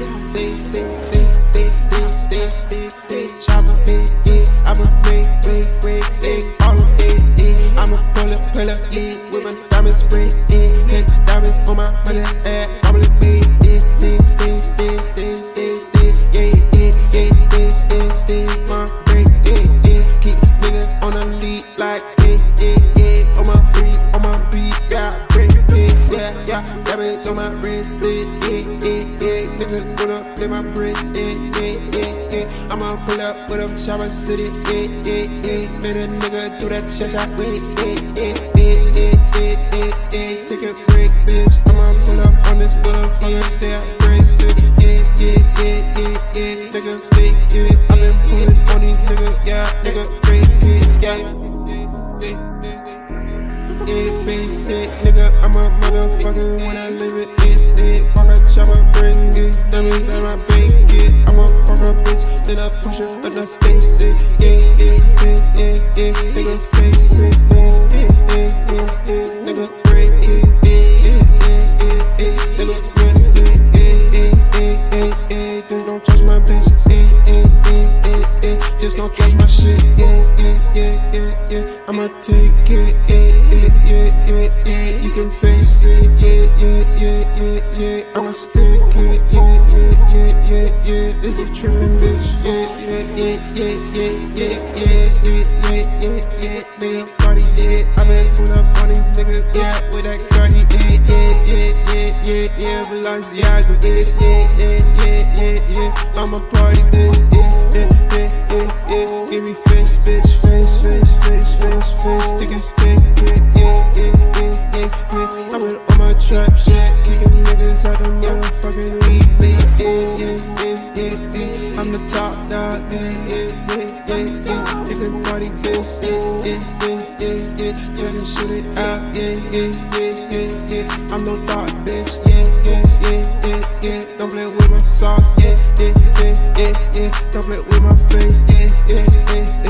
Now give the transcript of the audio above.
stay. Chopper, yeah. I'ma break, stay. All of this, yeah. I'ma pull up, yeah. With my diamonds spray, yeah. 10 diamonds on my money, probably made, yeah. Stay. Stay. My break, yeah. Keep niggas on the lead like, yeah. On my beat, yeah. Break, yeah. Diamonds on my wrist, yeah. Niggas wanna play my wrist, yeah. I'ma pull up with them Shower City, yeah. Made a nigga do that shot, yeah. Take a break, bitch. I'ma pull up on this motherfucker, stay out bracelet, yeah. Nigga, stay, yeah. I've been pulling on these niggas, yeah. Nigga, break it, yeah. Face it, nigga, I'm a motherfucker when I live it, it's it. Fuck a chopper, bring these diamonds and I bake it. I'm a fucker bitch, then I push her and I stay sick, yeah. Nigga, face it, yeah. Nigga, break it, nigga, break it, just don't touch my bitch, just don't touch my shit, yeah. I'ma take it, yeah. You can face it, yeah. I'ma stick it, yeah. It's a trippin' bitch, yeah. Nigga, party, yeah. I been pull up on these niggas, yeah. With that Cardi, yeah. Balenciaga, bitch, yeah. I'm a party, bitch, yeah. Give me face, bitch, face. Stick, yeah. I went on my trap shit, kicking niggas out the motherfucking weed, yeah. I'm the top dog, yeah. Nigga party, bitch, yeah. Tryna shoot it out, yeah. I'm no dog, bitch, yeah. Don't play with my sauce, yeah. Don't play with my face, yeah.